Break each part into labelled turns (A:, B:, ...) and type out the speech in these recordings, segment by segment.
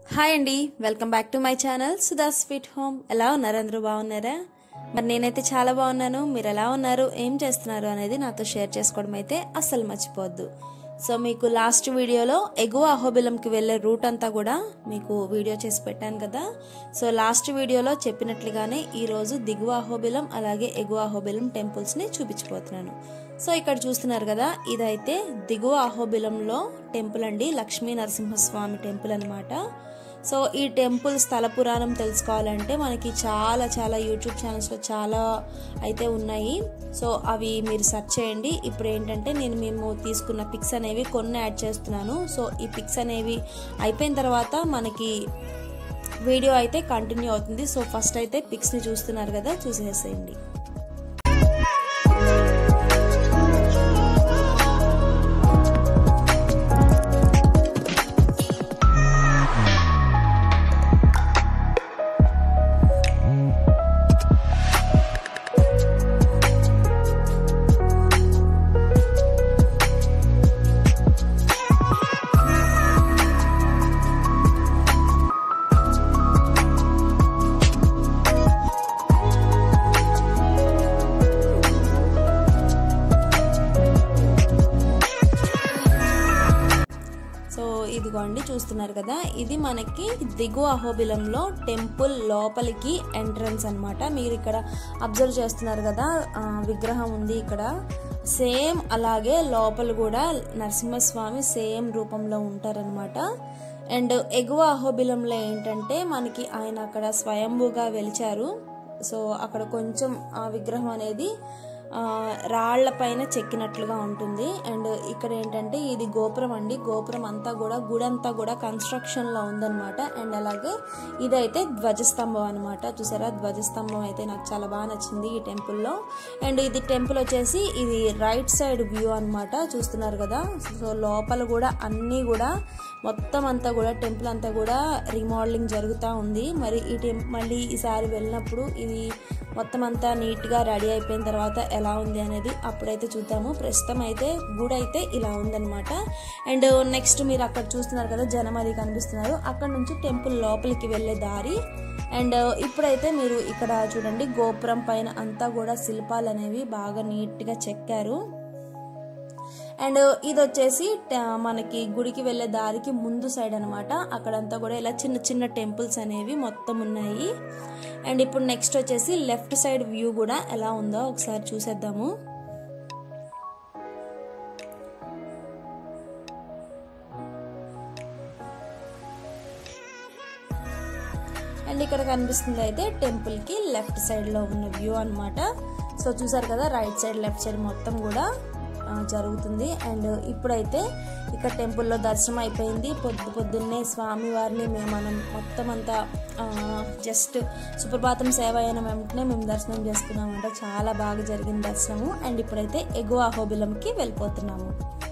A: Hi అండి, welcome back to my channel Sudha sweet home. ఎలా ఉన్నారు? అందరూ బాగున్నారా? మరి నేనైతే చాలా బాగున్నాను. మీరు ఎలా ఉన్నారు, ఏం చేస్తున్నారు అనేది నాతో షేర్ చేసుకోవడం అయితే అస్సలు మర్చిపోవద్దు. సో మీకు లాస్ట్ వీడియోలో ఎగువ అహోబిలంకి వెళ్ళే రూట్ అంతా కూడా మీకు వీడియో చేసి పెట్టాను కదా. సో లాస్ట్ వీడియోలో చెప్పినట్లుగానే ఈరోజు దిగువ అహోబిలం అలాగే ఎగువ అహోబిలం టెంపుల్స్ని చూపించబోతున్నాను. సో ఇక్కడ చూస్తున్నారు కదా, ఇదైతే దిగువ అహోబిలంలో టెంపుల్ అండి, లక్ష్మీ నరసింహస్వామి టెంపుల్ అనమాట. సో ఈ టెంపుల్ స్థల పురాణం తెలుసుకోవాలంటే మనకి చాలా యూట్యూబ్ ఛానల్స్లో చాలా అయితే ఉన్నాయి. సో అవి మీరు సెర్చ్ చేయండి. ఇప్పుడు ఏంటంటే మేము తీసుకున్న పిక్స్ అనేవి కొన్ని యాడ్ చేస్తున్నాను. సో ఈ పిక్స్ అనేవి అయిపోయిన తర్వాత మనకి వీడియో అయితే కంటిన్యూ అవుతుంది. సో ఫస్ట్ అయితే పిక్స్ని చూస్తున్నారు కదా, చూసేసేయండి. ఇదిగోండి చూస్తున్నారు కదా, ఇది మనకి దిగువ అహోబిలంలో టెంపుల్ లోపలికి ఎంట్రన్స్ అన్నమాట. మీరు ఇక్కడ అబ్జర్వ్ చేస్తున్నారు కదా, విగ్రహం ఉంది ఇక్కడ. సేమ్ అలాగే లోపల కూడా నరసింహస్వామి సేమ్ రూపంలో ఉంటారనమాట. అండ్ ఎగువ అహోబిలంలో ఏంటంటే మనకి ఆయన అక్కడ స్వయంభూగా వెలిచారు. సో అక్కడ కొంచెం ఆ విగ్రహం అనేది రాళ్ల పైన చెక్కినట్లుగా ఉంటుంది. అండ్ ఇక్కడ ఏంటంటే ఇది గోపురం అండి, గోపురం అంతా కూడా గుడంతా కూడా కన్స్ట్రక్షన్ లో ఉందన్నమాట. అండ్ అలాగే ఇదైతే ధ్వజస్తంభం అనమాట. చూసారా, ధ్వజస్తంభం అయితే నాకు చాలా బాగా నచ్చింది ఈ టెంపుల్లో. అండ్ ఇది టెంపుల్ వచ్చేసి ఇది రైట్ సైడ్ వ్యూ అనమాట, చూస్తున్నారు కదా. సో లోపల కూడా అన్నీ కూడా మొత్తం అంతా కూడా టెంపుల్ అంతా కూడా రీమోడలింగ్ జరుగుతూ ఉంది. మరి మళ్ళీ ఈసారి వెళ్ళినప్పుడు ఇది మొత్తం అంతా నీట్గా రెడీ అయిపోయిన తర్వాత ఎలా ఉంది అనేది అప్పుడైతే చూద్దాము. ప్రస్తుతం అయితే గుడి అయితే ఇలా ఉందన్నమాట. అండ్ నెక్స్ట్ మీరు అక్కడ చూస్తున్నారు కదా, జనం అది కనిపిస్తున్నారు, అక్కడ నుంచి టెంపుల్ లోపలికి వెళ్ళే దారి. అండ్ ఇప్పుడైతే మీరు ఇక్కడ చూడండి, గోపురం పైన అంతా కూడా శిల్పాలు అనేవి బాగా నీట్గా చెక్కారు. అండ్ ఇది వచ్చేసి మనకి గుడికి వెళ్ళే దారికి ముందు సైడ్ అనమాట. అక్కడంతా కూడా ఇలా చిన్న టెంపుల్స్ అనేవి మొత్తం ఉన్నాయి. అండ్ ఇప్పుడు నెక్స్ట్ వచ్చేసి లెఫ్ట్ సైడ్ వ్యూ కూడా ఎలా ఉందో ఒకసారి చూసేద్దాము. అండ్ ఇక్కడ కనిపిస్తుంది అయితే టెంపుల్ కి లెఫ్ట్ సైడ్ లో ఉన్న వ్యూ అనమాట. సో చూసారు కదా, రైట్ సైడ్ లెఫ్ట్ సైడ్ మొత్తం కూడా జరుగుతుంది. అండ్ ఇప్పుడైతే ఇక్కడ టెంపుల్లో దర్శనం అయిపోయింది. పొద్దున్నే స్వామివారిని మనం మొత్తం అంతా జస్ట్ సుప్రభాతం సేవ అయిన వెంటనే మేము దర్శనం చేసుకున్నామంట. చాలా బాగా జరిగింది దర్శనము. అండ్ ఇప్పుడైతే ఎగువ అహోబిలంకి వెళ్ళిపోతున్నాము.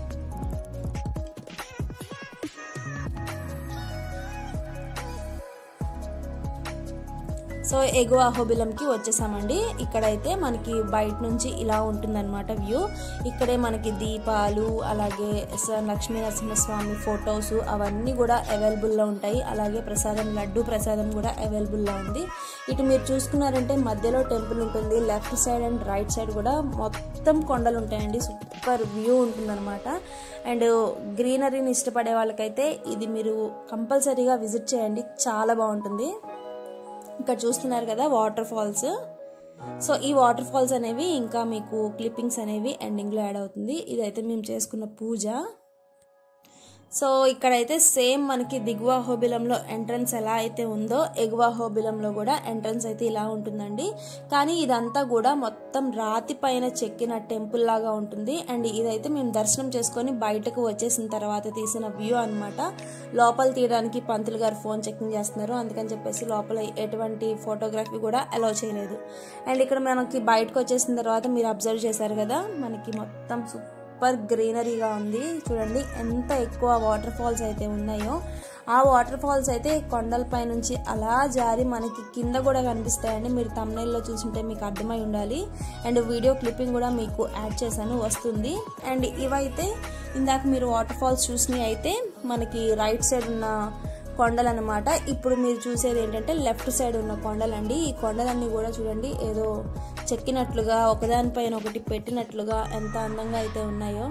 A: సో ఎగువ అహోబిలంకి వచ్చేసామండి. ఇక్కడైతే మనకి బయట నుంచి ఇలా ఉంటుందన్నమాట వ్యూ. ఇక్కడే మనకి దీపాలు అలాగే లక్ష్మీ నరసింహస్వామి ఫొటోస్ అవన్నీ కూడా అవైలబుల్లో ఉంటాయి. అలాగే ప్రసాదం, లడ్డు ప్రసాదం కూడా అవైలబుల్లో ఉంది. ఇటు మీరు చూసుకున్నారంటే మధ్యలో టెంపుల్ ఉంటుంది, left side and right side కూడా మొత్తం కొండలు ఉంటాయండి. సూపర్ వ్యూ ఉంటుందన్నమాట. అండ్ గ్రీనరీని ఇష్టపడే వాళ్ళకైతే ఇది మీరు కంపల్సరీగా విజిట్ చేయండి, చాలా బాగుంటుంది. ఇక్కడ చూస్తున్నారు కదా వాటర్ ఫాల్స్. సో ఈ వాటర్ ఫాల్స్ అనేవి ఇంకా మీకు క్లిప్పింగ్స్ అనేవి ఎండింగ్లో యాడ్ అవుతుంది. ఇదైతే మేము చేసుకున్న పూజ. సో ఇక్కడైతే సేమ్ మనకి దిగువ అహోబిలంలో ఎంట్రన్స్ ఎలా అయితే ఉందో ఎగువ అహోబిలంలో కూడా ఎంట్రన్స్ అయితే ఇలా ఉంటుందండి. కానీ ఇదంతా కూడా మొత్తం రాతి పైన చెక్కిన టెంపుల్ లాగా ఉంటుంది. అండ్ ఇదైతే మేము దర్శనం చేసుకొని బయటకు వచ్చేసిన తర్వాత తీసిన వ్యూ అనమాట. లోపల తీయడానికి పంతులు గారు ఫోన్ చెకింగ్ చేస్తున్నారు, అందుకని చెప్పేసి లోపల ఎటువంటి ఫోటోగ్రఫీ కూడా అలౌ చేయలేదు. అండ్ ఇక్కడ మనకి బయటకు వచ్చేసిన తర్వాత మీరు అబ్జర్వ్ చేశారు కదా, మనకి మొత్తం సూపర్ గ్రీనరీగా ఉంది. చూడండి ఎంత ఎక్కువ వాటర్ ఫాల్స్ అయితే ఉన్నాయో. ఆ వాటర్ ఫాల్స్ అయితే కొండలపై నుంచి అలా జారి మనకి కింద కూడా కనిపిస్తాయండి. మీరు థంబ్నెయిల్లో చూసుంటే మీకు అర్థమై ఉండాలి. అండ్ వీడియో క్లిప్పింగ్ కూడా మీకు యాడ్ చేశాను, వస్తుంది. అండ్ ఇవైతే ఇందాక మీరు వాటర్ ఫాల్స్ చూసినవి అయితే మనకి రైట్ సైడ్ ఉన్న కొండలు అన్నమాట. ఇప్పుడు మీరు చూసేది ఏంటంటే లెఫ్ట్ సైడ్ ఉన్న కొండలండి. ఈ కొండలన్నీ కూడా చూడండి ఏదో చెక్కినట్లుగా ఒకదానిపైన ఒకటి పెట్టినట్లుగా ఎంత అందంగా అయితే ఉన్నాయో.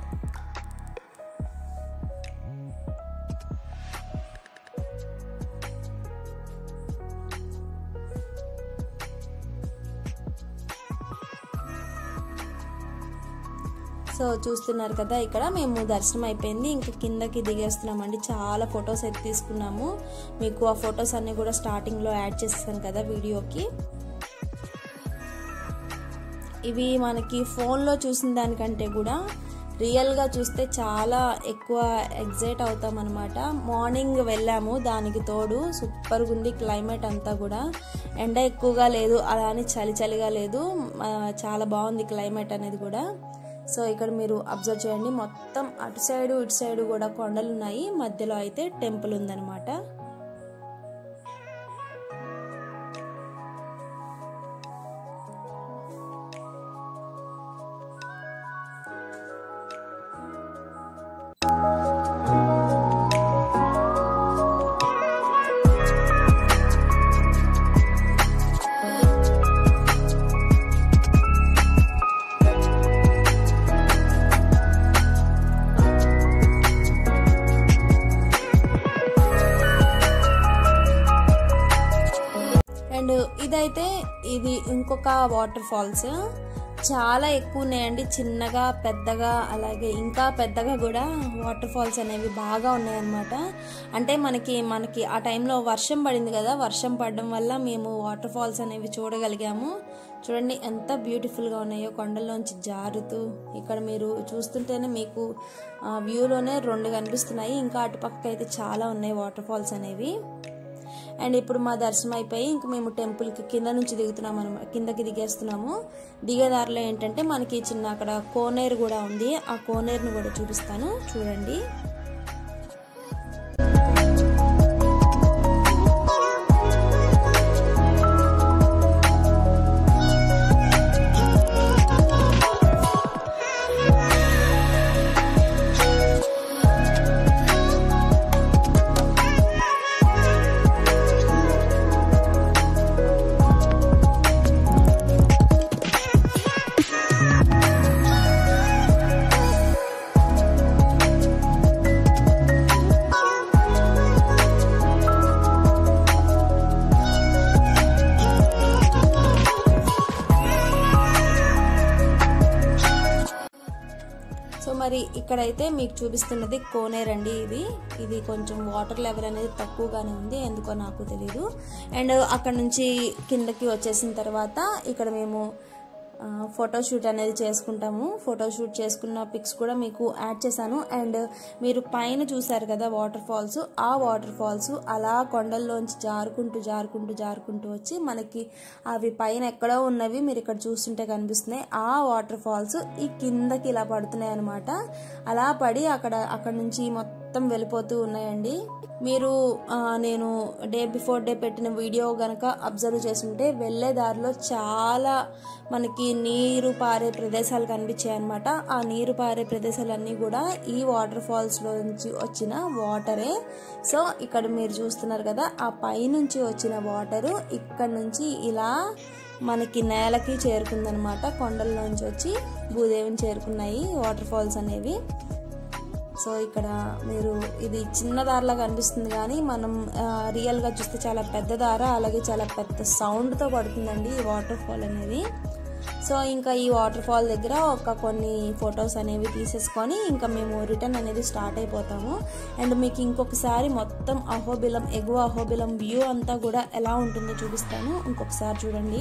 A: సో చూస్తున్నారు కదా, ఇక్కడ మేము దర్శనం అయిపోయింది, ఇంకా కిందకి దిగేస్తున్నామండి. చాలా ఫొటోస్ అయితే తీసుకున్నాము. మీకు ఆ ఫొటోస్ అన్నీ కూడా స్టార్టింగ్లో యాడ్ చేసేసాను కదా వీడియోకి. ఇవి మనకి ఫోన్లో చూసిన దానికంటే కూడా రియల్గా చూస్తే చాలా ఎక్కువ ఎగ్జైట్ అవుతాం అనమాట. మార్నింగ్ వెళ్ళాము, దానికి తోడు సూపర్గా ఉంది క్లైమేట్ అంతా కూడా. ఎండ ఎక్కువగా లేదు, అలా అని చలి చలిగా లేదు, చాలా బాగుంది క్లైమేట్ అనేది కూడా. సో ఇక్కడ మీరు అబ్జర్వ్ చేయండి, మొత్తం అటు సైడు ఇటు సైడు కూడా కొండలు ఉన్నాయి, మధ్యలో అయితే టెంపుల్ ఉందన్నమాట. అండ్ ఇదైతే ఇది ఇంకొక వాటర్ ఫాల్స్, చాలా ఎక్కువ ఉన్నాయండి, చిన్నగా పెద్దగా అలాగే ఇంకా పెద్దగా కూడా వాటర్ ఫాల్స్ అనేవి బాగా ఉన్నాయన్నమాట. అంటే మనకి ఆ టైంలో వర్షం పడింది కదా, వర్షం పడడం వల్ల మేము వాటర్ ఫాల్స్ అనేవి చూడగలిగాము. చూడండి ఎంత బ్యూటిఫుల్గా ఉన్నాయో కొండల్లోంచి జారుతూ. ఇక్కడ మీరు చూస్తుంటేనే మీకు వ్యూలోనే 2 కనిపిస్తున్నాయి, ఇంకా అటుపక్క అయితే చాలా ఉన్నాయి వాటర్ ఫాల్స్ అనేవి. అండ్ ఇప్పుడు మా దర్శనం అయిపోయి ఇంక మేము టెంపుల్కి కింద నుంచి దిగుతున్నాం అనమాట, కిందకి దిగేస్తున్నాము. దిగేదారిలో ఏంటంటే మనకి చిన్న అక్కడ కోనేరు కూడా ఉంది, ఆ కోనేరుని కూడా చూపిస్తాను చూడండి. మరి ఇక్కడైతే మీకు చూపిస్తున్నది కోనేరు అండి. ఇది కొంచెం వాటర్ లెవెల్ అనేది తక్కువగానే ఉంది, ఎందుకో నాకు తెలీదు. అండ్ అక్కడ నుంచి కిందకి వచ్చేసిన తర్వాత ఇక్కడ మేము ఫోటోషూట్ అనేది చేసుకుంటాము. ఫోటోషూట్ చేసుకున్న పిక్స్ కూడా మీకు యాడ్ చేశాను. అండ్ మీరు పైన చూసారు కదా వాటర్ ఫాల్స్, ఆ వాటర్ ఫాల్స్ అలా కొండల్లోంచి జారుకుంటూ వచ్చి మనకి అవి పైన ఎక్కడో ఉన్నవి మీరు ఇక్కడ చూస్తుంటే కనిపిస్తున్నాయి. ఆ వాటర్ ఫాల్స్ ఈ కిందకి ఇలా పడుతున్నాయి అనమాట. అలా పడి అక్కడ నుంచి మొత్తం వెళ్ళిపోతూ ఉన్నాయండి. మీరు నేను డే బిఫోర్ డే పెట్టిన వీడియో గనక అబ్జర్వ్ చేస్తుంటే వెళ్ళే దారిలో చాలా మనకి నీరు పారే ప్రదేశాలు కనిపించాయి అనమాట. ఆ నీరు పారే ప్రదేశాలన్నీ కూడా ఈ వాటర్ ఫాల్స్లో నుంచి వచ్చిన వాటరే. సో ఇక్కడ మీరు చూస్తున్నారు కదా, ఆ పైనుంచి వచ్చిన వాటరు ఇక్కడ నుంచి ఇలా మనకి నేలకి చేరుకుందనమాట. కొండల్లోంచి వచ్చి భూదేవిని చేరుకున్నాయి వాటర్ ఫాల్స్ అనేవి. సో ఇక్కడ మీరు ఇది చిన్న దారిలా కనిపిస్తుంది, కానీ మనం రియల్గా చూస్తే చాలా పెద్ద దార, అలాగే చాలా పెద్ద సౌండ్తో పడుతుందండి ఈ వాటర్ ఫాల్ అనేది. సో ఇంకా ఈ వాటర్ ఫాల్ దగ్గర కొన్ని ఫొటోస్ అనేవి తీసేసుకొని ఇంకా మేము రిటర్న్ అనేది స్టార్ట్ అయిపోతాము. అండ్ మీకు ఇంకొకసారి మొత్తం అహోబిలం, ఎగువ అహోబిలం వ్యూ అంతా కూడా ఎలా ఉంటుందో చూపిస్తాను, ఇంకొకసారి చూడండి.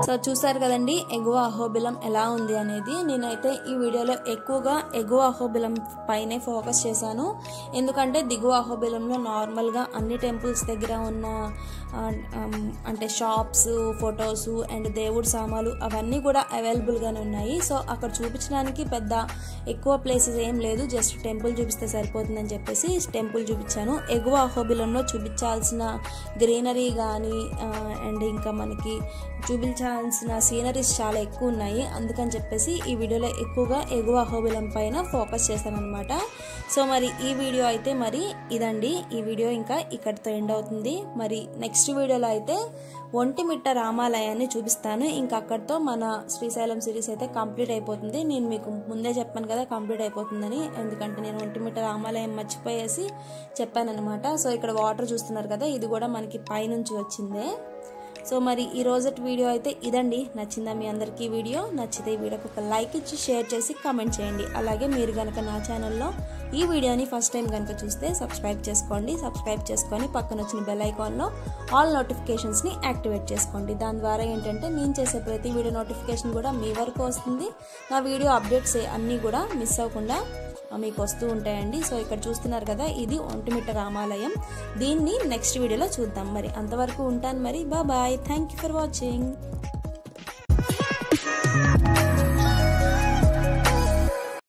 A: సో చూసారు కదండి ఎగువ అహోబిలం ఎలా ఉంది అనేది. నేనైతే ఈ వీడియోలో ఎక్కువగా ఎగువ అహోబిలం పైనే ఫోకస్ చేశాను. ఎందుకంటే దిగువ అహోబిలంలో నార్మల్గా అన్ని టెంపుల్స్ దగ్గర ఉన్న అంటే షాప్స్, ఫొటోస్ అండ్ దేవుడి సామాలు అవన్నీ కూడా అవైలబుల్గానే ఉన్నాయి. సో అక్కడ చూపించడానికి పెద్ద ఎక్కువ ప్లేసెస్ ఏం లేదు, జస్ట్ టెంపుల్ చూపిస్తే సరిపోతుందని చెప్పేసి టెంపుల్ చూపించాను. ఎగువ అహోబిలంలో చూపించాల్సిన గ్రీనరీ కానీ అండ్ ఇంకా మనకి చూపించాల్సిన సీనరీస్ చాలా ఎక్కువ ఉన్నాయి. అందుకని చెప్పేసి ఈ వీడియోలో ఎక్కువగా ఎగువ అహోబిలం పైన ఫోకస్ చేశాను అనమాట. సో మరి ఈ వీడియో అయితే మరి ఇదండి. ఈ వీడియో ఇంకా ఇక్కడితో ఎండ్ అవుతుంది. మరి నెక్స్ట్ వీడియోలో అయితే ఒంటిమిట్ట రామాలయాన్ని చూపిస్తాను. ఇంకా అక్కడితో మన శ్రీశైలం సిరీస్ అయితే కంప్లీట్ అయిపోతుంది. నేను మీకు ముందే చెప్పాను కదా కంప్లీట్ అయిపోతుందని, ఎందుకంటే నేను ఒంటిమిట్ట రామాలయం మర్చిపోయేసి చెప్పాను అనమాట. సో ఇక్కడ వాటర్ చూస్తున్నారు కదా, ఇది కూడా మనకి పైనుంచి వచ్చిందే. సో మరి ఈ రోజటి వీడియో అయితే ఇదండి. నచ్చిందా మీ అందరికీ వీడియో? నచ్చితే ఈ వీడియోకి ఒక లైక్ ఇచ్చి షేర్ చేసి కామెంట్ చేయండి. అలాగే మీరు కనుక నా ఛానల్లో ఈ వీడియోని ఫస్ట్ టైం కనుక చూస్తే సబ్స్క్రైబ్ చేసుకోండి. సబ్స్క్రైబ్ చేసుకొని పక్కన వచ్చిన బెల్ ఐకాన్లో ఆల్ నోటిఫికేషన్స్ని యాక్టివేట్ చేసుకోండి. దాని ద్వారా ఏంటంటే నేను చేసే ప్రతి వీడియో నోటిఫికేషన్ కూడా మీ వరకు వస్తుంది. నా వీడియో అప్డేట్స్ అన్నీ కూడా మిస్ అవ్వకుండా మీకు వస్తూ ఉంటాయండి. సో ఇక్కడ చూస్తున్నారు కదా, ఇది ఒంటిమిట్ట రామాలయం. దీన్ని నెక్స్ట్ వీడియోలో చూద్దాం. మరి అంతవరకు ఉంటాను. మరి bye. Thank you for watching.